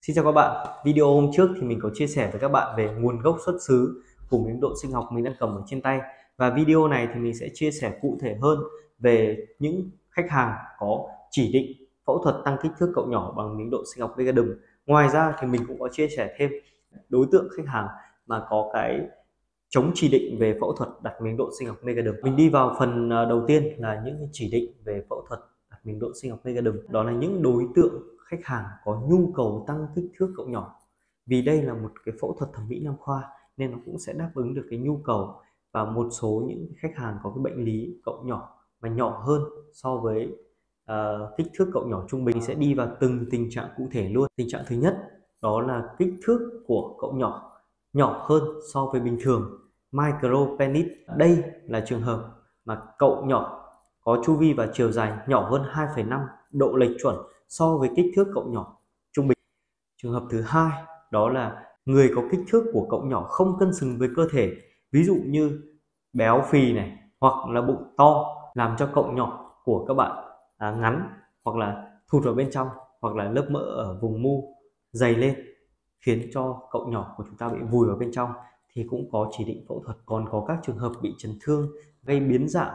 Xin chào các bạn. Video hôm trước thì mình có chia sẻ với các bạn về nguồn gốc xuất xứ của miếng độn sinh học mình đang cầm ở trên tay. Và video này thì mình sẽ chia sẻ cụ thể hơn về những khách hàng có chỉ định phẫu thuật tăng kích thước cậu nhỏ bằng miếng độn sinh học Megadum. Ngoài ra thì mình cũng có chia sẻ thêm đối tượng khách hàng mà có cái chống chỉ định về phẫu thuật đặt miếng độn sinh học Megadum. Mình đi vào phần đầu tiên là những chỉ định về phẫu thuật đặt miếng độn sinh học Megadum. Đó là những đối tượng khách hàng có nhu cầu tăng kích thước cậu nhỏ. Vì đây là một cái phẫu thuật thẩm mỹ nam khoa nên nó cũng sẽ đáp ứng được cái nhu cầu, và một số những khách hàng có cái bệnh lý cậu nhỏ mà nhỏ hơn so với kích thước cậu nhỏ trung bình. Sẽ đi vào từng tình trạng cụ thể luôn. Tình trạng thứ nhất đó là kích thước của cậu nhỏ hơn so với bình thường, micro penis. Đây là trường hợp mà cậu nhỏ có chu vi và chiều dài nhỏ hơn 2,5 độ lệch chuẩn so với kích thước cậu nhỏ trung bình. Trường hợp thứ hai đó là người có kích thước của cậu nhỏ không cân xứng với cơ thể, ví dụ như béo phì này, hoặc là bụng to, làm cho cậu nhỏ của các bạn ngắn, hoặc là thụt vào bên trong, hoặc là lớp mỡ ở vùng mu dày lên khiến cho cậu nhỏ của chúng ta bị vùi vào bên trong, thì cũng có chỉ định phẫu thuật. Còn có các trường hợp bị chấn thương gây biến dạng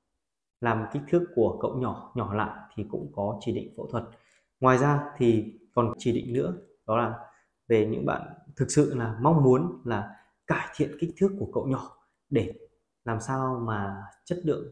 làm kích thước của cậu nhỏ lại thì cũng có chỉ định phẫu thuật. Ngoài ra thì còn chỉ định nữa, đó là về những bạn thực sự là mong muốn là cải thiện kích thước của cậu nhỏ để làm sao mà chất lượng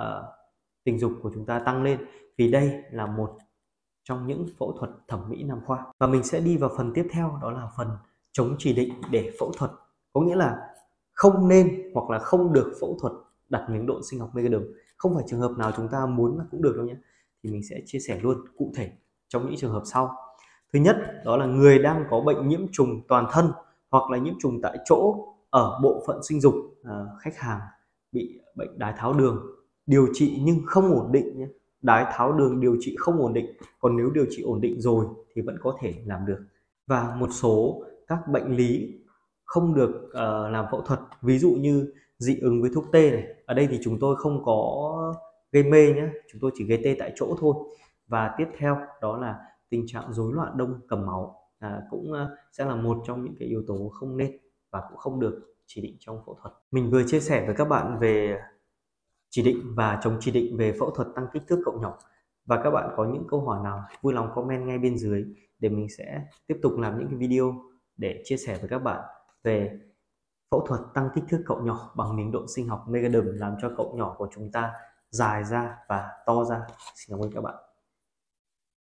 tình dục của chúng ta tăng lên, vì đây là một trong những phẫu thuật thẩm mỹ nam khoa. Và mình sẽ đi vào phần tiếp theo, đó là phần chống chỉ định để phẫu thuật, có nghĩa là không nên hoặc là không được phẫu thuật đặt miếng độn sinh học Megadum. Không phải trường hợp nào chúng ta muốn là cũng được đâu nhé. Thì mình sẽ chia sẻ luôn cụ thể trong những trường hợp sau. Thứ nhất đó là người đang có bệnh nhiễm trùng toàn thân hoặc là nhiễm trùng tại chỗ ở bộ phận sinh dục. Khách hàng bị bệnh đái tháo đường điều trị nhưng không ổn định nhé. Đái tháo đường điều trị không ổn định, còn nếu điều trị ổn định rồi thì vẫn có thể làm được. Và một số các bệnh lý không được làm phẫu thuật, ví dụ như dị ứng với thuốc tê này. Ở đây thì chúng tôi không có gây mê nhé, chúng tôi chỉ gây tê tại chỗ thôi. Và tiếp theo đó là tình trạng rối loạn đông cầm máu, cũng sẽ là một trong những cái yếu tố không nên và cũng không được chỉ định trong phẫu thuật. Mình vừa chia sẻ với các bạn về chỉ định và chống chỉ định về phẫu thuật tăng kích thước cậu nhỏ, và các bạn có những câu hỏi nào vui lòng comment ngay bên dưới để mình sẽ tiếp tục làm những cái video để chia sẻ với các bạn về phẫu thuật tăng kích thước cậu nhỏ bằng miếng độn sinh học Megadum, làm cho cậu nhỏ của chúng ta dài ra và to ra. Xin cảm ơn các bạn.